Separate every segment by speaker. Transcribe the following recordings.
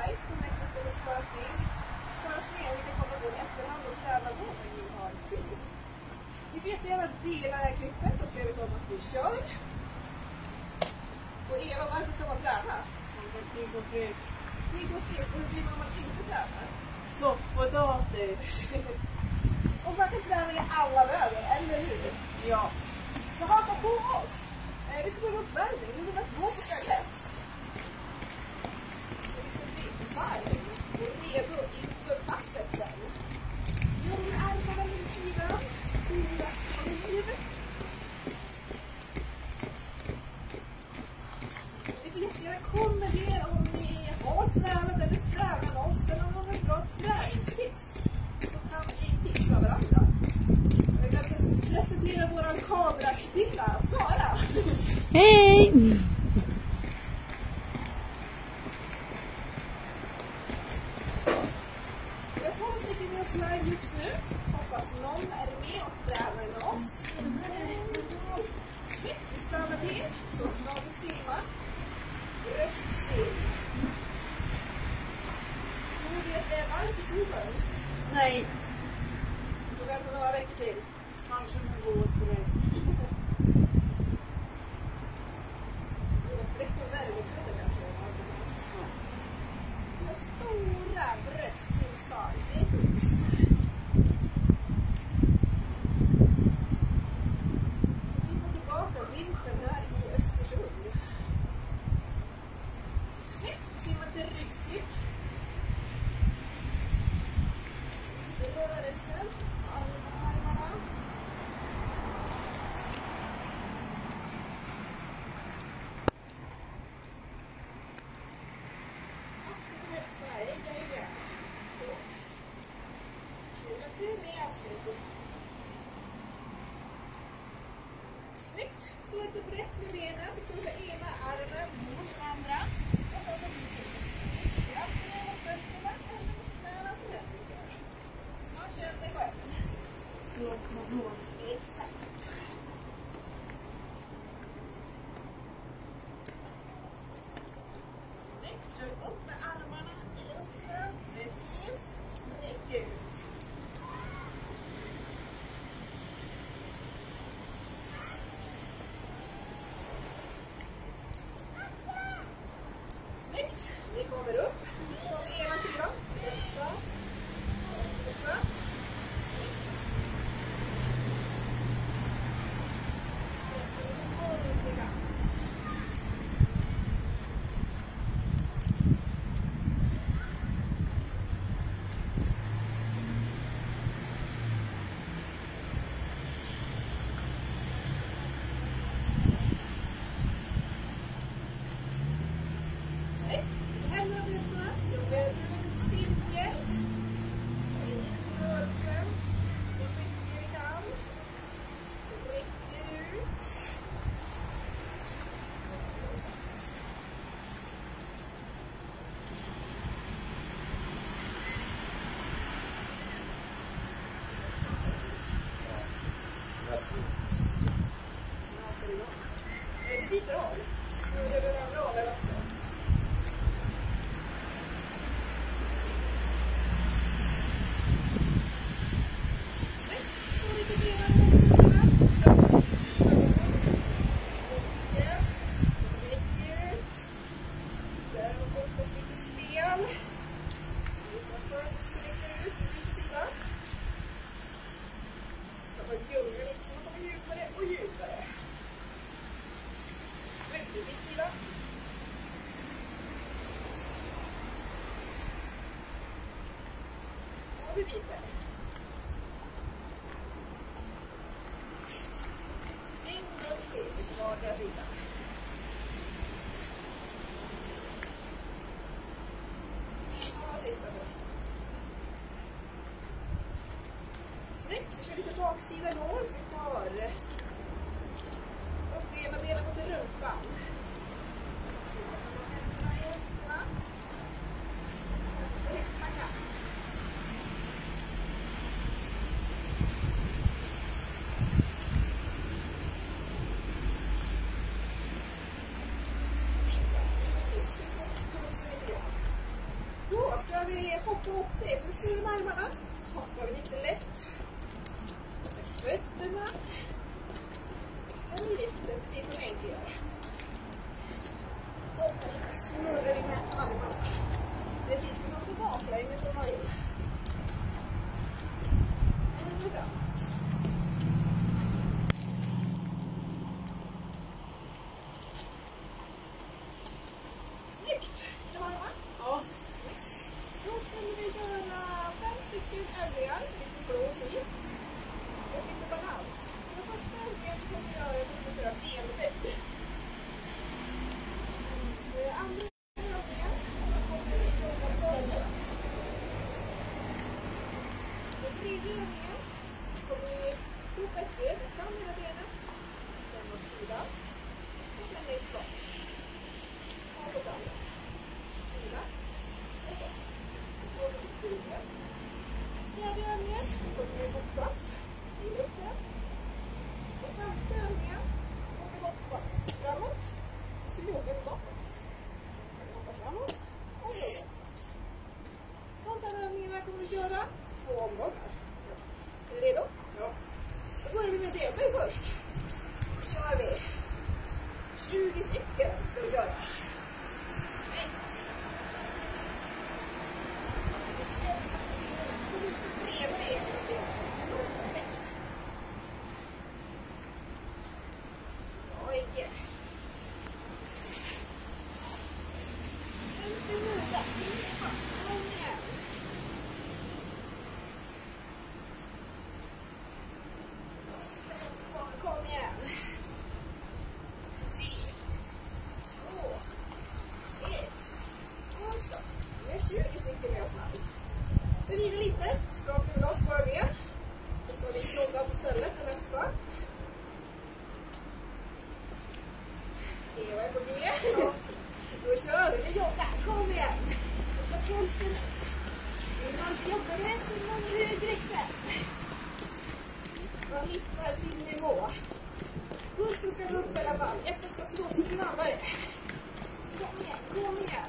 Speaker 1: size som verkligen både sparas ner, vi kan komma på i efterhand och träna på när vi har tid. Ni får jättegärna dela det här klippet och skriva om att vi kör. Och Eva, varför ska man träna?
Speaker 2: Pigg och frisk.
Speaker 1: Pigg och frisk, och hur blir man om man inte tränar?
Speaker 2: Soff och dator.
Speaker 1: Och man kan träna i alla väder, eller hur?
Speaker 2: Ja.
Speaker 1: Så haka på oss. Vi ska börja med uppvärmning. Vi vill gå på stället. Vi ska bli varm och redo inför passet sen. Vi har med armarna insidan. Stora kliv. Ni får jättegärna kommentera om ni har tränat eller tränar oss eller om ni har bra träningstips. Så kan vi tipsa varandra. Jag kan presentera våran kamerakvinna, Sara.
Speaker 3: Hej!
Speaker 1: Vi har 2 stycken med oss live just nu. Hoppas någon är med och tränar med oss. Vi stannar till. Så snart vi simmar. Bröstsim. Hur vet det varmt i solen?
Speaker 2: Nej.
Speaker 1: Du väntar några veckor till.
Speaker 2: Kanske med våtdräkt.
Speaker 1: Våtdräkt och värmekläder kanske. Den stora bröstsimsal. Precis. Vi får tillbaka vintern här i Östersund. Snyggt. Simma till ryggsim. Rörelsen. Armarna. Snyggt! Så lite brett med benen, så ska vi ta ena armen mot den andra. Och sen så blir det antingen mot fötterna eller mot knäna som jag tycker. Man känner sig själv. Exakt. Snyggt! Kör upp med armarna i luften. Precis. Räck ut. Snyggt. Vi kommer upp. Från ena sidan. Pressa. Pressa. Snyggt. Händerna på höfterna. Jobbar runt cirkel. Rörelsen. Så mycket vi kan. Sträcker ut. Det blir bra. Snurrar över andra hållet också. Vi byter. En gång till på vardera sida. Och sista bröstet. Snyggt. Vi kör lite baksida lår så vi tar upp ena benen mot rumpan. Händerna i höfterna. Så högt man kan. hoppa upp det. Så styr med armarna. Så hoppar vi lite lätt. Med fötterna. Eller lyfter, precis som Enke gör. Och snurrar vi med armarna. Precis som man får baklänges som man vill. Eller framåt. Snyggt! Det var det, va?
Speaker 2: Ja.
Speaker 1: Då skulle vi köra 5 stycken övningar. Lite blås i. Och lite balans. Så den första övningen så kommer vi göra att vi köra benböj. Andra övningen så kommer vi jobba golvet. Den tredje övningen kommer vi stå på ett ben, fram hela benet. Sen åt sidan. Och sen längst bak. Och så fram. Sida. Och bak. Och så tillbaka. Fjärde övningen kommer vi boxas i luften. Och femte övningen kommer vi hoppa framåt. Så joggar vi bakåt. Sen hoppa framåt och jogga bakåt. De här övningarna kommer vi köra 2 omgångar. Är du redo?
Speaker 2: Ja.
Speaker 1: Då börjar vi med benböj först. Då kör vi 20 stycken ska vi köra. Snyggt. Så lite bredare. Så perfekt. Bra, Enke. Inte noga. Kom igen. Kom igen. 3, 2, 1. Och stopp. Vi är 20 stycken med oss nu. Vi vilar lite. Skakar loss våra ben. Då ska vi jogga på stället till nästa. Eva är på G. Då kör vi. Vi joggar. Kom igen. Då ska pulsen. Vi har inte jobbat med så någon högre ikväll. Man hittar sin nivå. Pulsen ska gå upp i alla fall. Hjärtat ska slå snabbare. Kom igen, kom igen.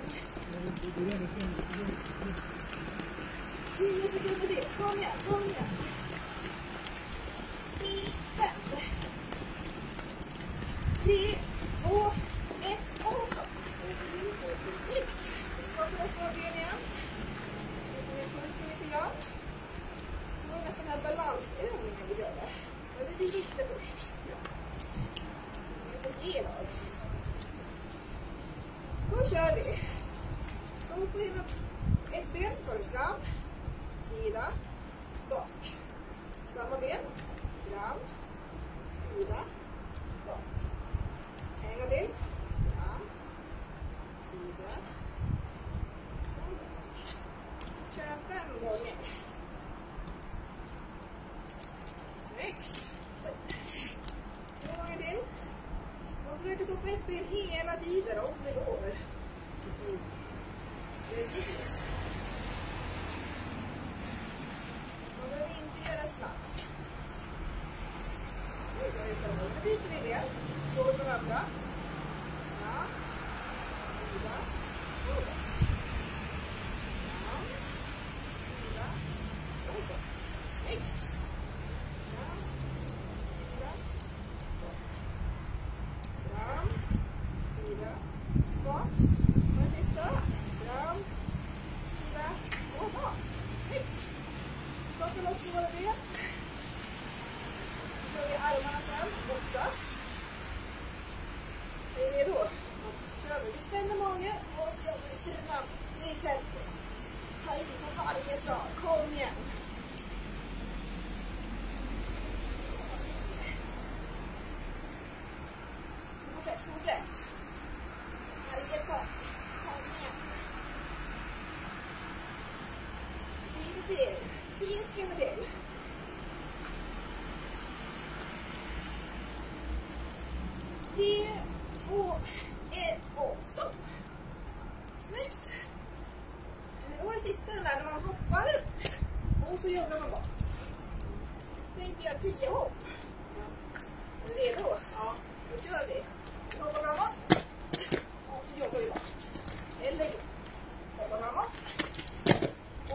Speaker 1: 10 sekunder till. Kom igen, kom igen. 5, 3, 2, 1 och stopp. Snyggt. Vi skapar oss våra ben igen. Vi får ner pulsen lite grann. Så var det nästan här balansövningen vi gör. Men vi vilar först. Då kör vi. Stå på ena ett ben, tar vi fram, sida, bak. Samma ben, fram, sida, bak. En gång till, fram, sida, och bak. Kör 5 gånger. Snyggt. 2 gånger till. Man försöker stå på ett ben hela tiden om det går. Precis. Man behöver inte göra snabbt. Nu byter vi ben. Slår på varandra. Ja. Sida. Och bak. Ja. Sida. Och bak. Snyggt. Ja. Sida. Bak. Fram. Sida. Bak. Och den sista. Fram. Sida. Och bak. Snyggt. Skaka loss våra ben. Så kör vi armarna sen. Boxas. Är ni redo? Kör vi. Vi spänner magen och så gör vi fram. Det är tempo. Ta i på varje slag. Kom igen. Fortsätt. Varje gång. Kom igen. Lite till. 10 sekunder till. 3, 2, 1 och stopp. Snyggt. Nu är det sista där när man hoppar upp. Och så joggar man bak. Tänker jag 10 hopp. Är du redo?
Speaker 2: Ja.
Speaker 1: Då kör vi. Så hoppar framåt. Och så joggar vi bak. Eller hoppa framåt.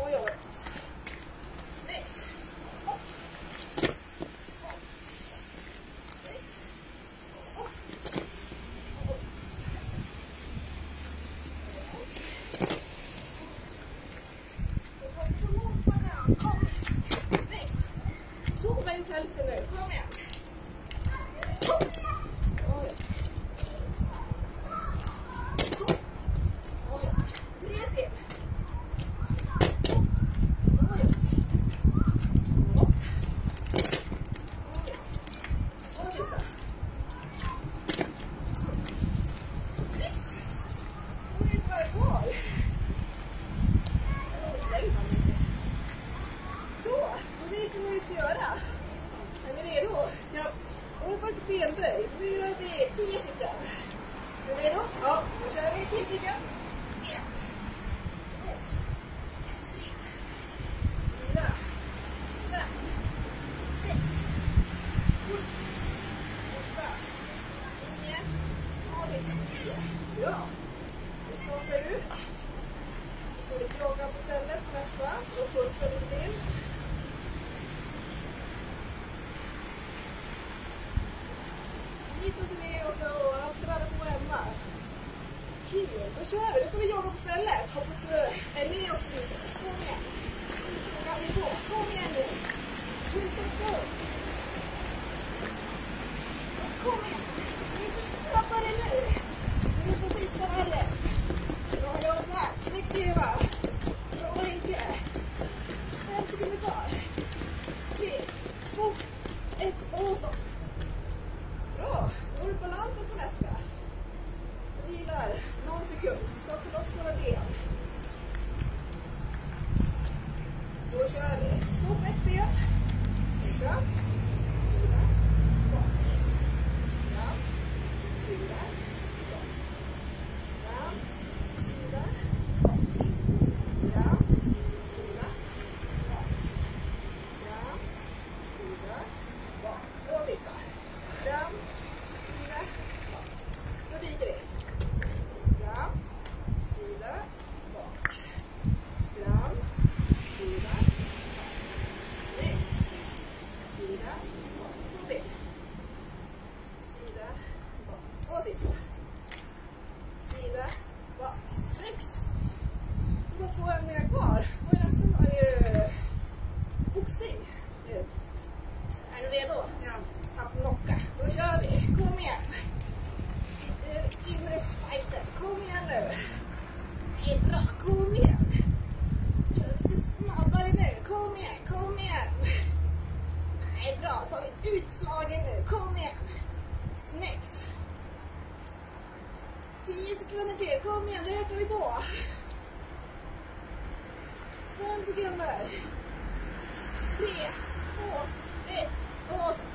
Speaker 1: Hit och så ner och så uppträda på hemma. Kul, då kör vi. Då ska vi jobba på stället. Hoppas du är med oss nu. Kom igen. Kom igen nu. Tusen skor. Kom igen. Lite snabbare nu. Nu får sista varvet. Bra jobbat. Snyggt Eva. Bra Henke. 5 sekunder kvar. 3, 2, 1 och stopp. Bra. Då har du balansen på nästa. Vilar någon sekund. Skaka loss några ben. Då kör vi. Stå på ett ben. Fram. Sida. Bak. Fram. Sida. Bak. Fram. Sida. Bak. Fram. Sida. Bak. Fram. Sida. Bak. Och sista. Fram. Sida. Bak. Då byter vi. Fram. Sida. Bak. Fram. Sida. Snyggt. Sida. Bak. Så till. Sida. Bak. Och sista. Sida. Bak. Snyggt. Det var 2 övningar kvar. Och nästa var ju boxning. Är ni redo?
Speaker 2: Ja.
Speaker 1: Att knocka. Då kör vi. Kom igen. Inre fighten. Kom igen nu. Nej, bra. Kom igen. Kör lite snabbare nu. Kom igen. Kom igen. Nej, bra. Ta utslagen nu. Kom igen. Snyggt. 10 sekunder till. Kom igen. Nu ökar vi på. 5 sekunder. 3, 2, 1 och så.